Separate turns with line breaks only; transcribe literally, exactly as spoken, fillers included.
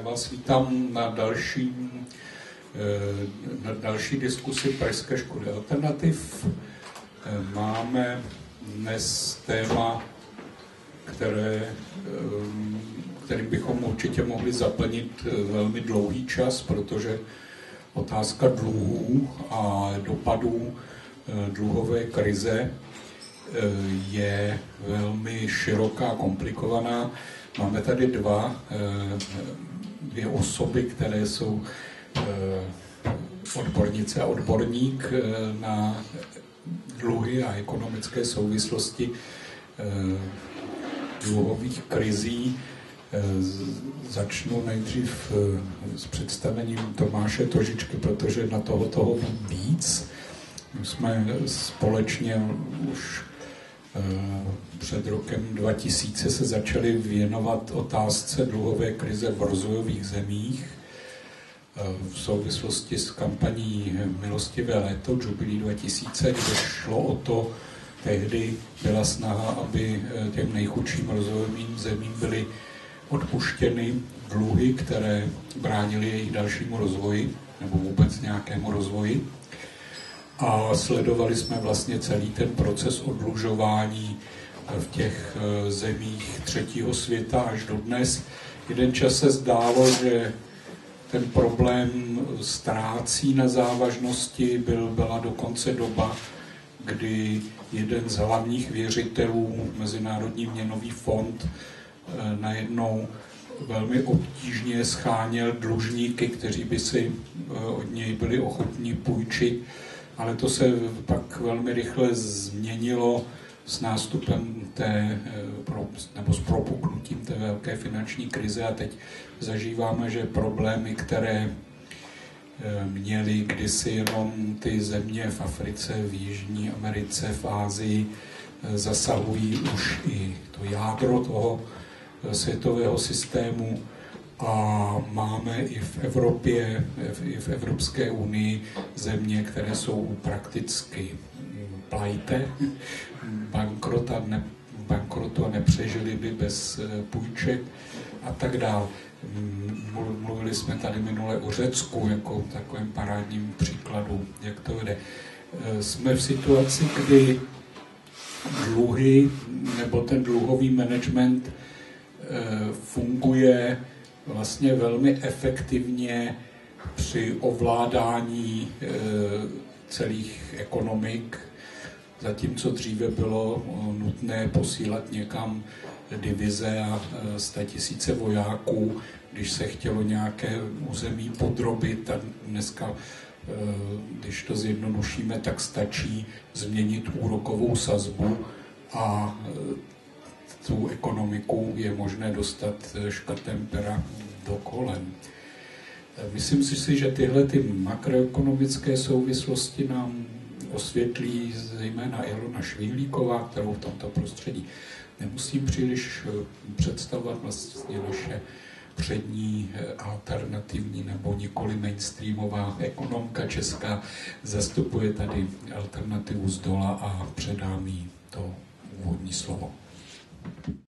Já vás vítám na další, na další diskusi Pražské školy alternativ. Máme dnes téma, které, kterým bychom určitě mohli zaplnit velmi dlouhý čas, protože otázka dluhů a dopadů dluhové krize je velmi široká a komplikovaná. Máme tady dva, dvě osoby, které jsou odbornice a odborník na dluhy a ekonomické souvislosti dluhových krizí. Začnu nejdřív s představením Tomáše Tožičky, protože na toho toho vím víc. My jsme společně už před rokem dva tisíce se začali věnovat otázce dluhové krize v rozvojových zemích v souvislosti s kampaní Milostivé léto, Jubilí dva tisíce, kde šlo o to, tehdy byla snaha, aby těm nejchudším rozvojovým zemím byly odpuštěny dluhy, které bránily jejich dalšímu rozvoji nebo vůbec nějakému rozvoji. A sledovali jsme vlastně celý ten proces odlužování v těch zemích třetího světa až do dnes. Jeden čas se zdálo, že ten problém ztrácí na závažnosti. Byl, byla dokonce doba, kdy jeden z hlavních věřitelů, Mezinárodní měnový fond, najednou velmi obtížně scháněl dlužníky, kteří by si od něj byli ochotní půjčit. Ale to se pak velmi rychle změnilo s nástupem té, nebo s propuknutím té velké finanční krize a teď zažíváme, že problémy, které měly kdysi jenom ty země v Africe, v Jižní Americe, v Asii, zasahují už i to jádro toho světového systému. A máme i v Evropě, i v Evropské unii země, které jsou prakticky plajte, bankrot a ne, bankrotu a nepřežili by bez půjček a tak dále. Mluvili jsme tady minule o Řecku jako takovém parádním příkladu, jak to vede. Jsme v situaci, kdy dluhy nebo ten dluhový management funguje vlastně velmi efektivně při ovládání e, celých ekonomik, zatímco dříve bylo nutné posílat někam divize a e, statisíce vojáků, když se chtělo nějaké území podrobit, a dneska, e, když to zjednodušíme, tak stačí změnit úrokovou sazbu a e, tu ekonomiku je možné dostat škrtem pera do kolen. Myslím si, že tyhle ty makroekonomické souvislosti nám osvětlí zejména Ilona Švihlíková, kterou v tomto prostředí nemusím příliš představovat, vlastně naše přední alternativní nebo nikoli mainstreamová ekonomka česká zastupuje tady alternativu zdola a předám jí to úvodní slovo.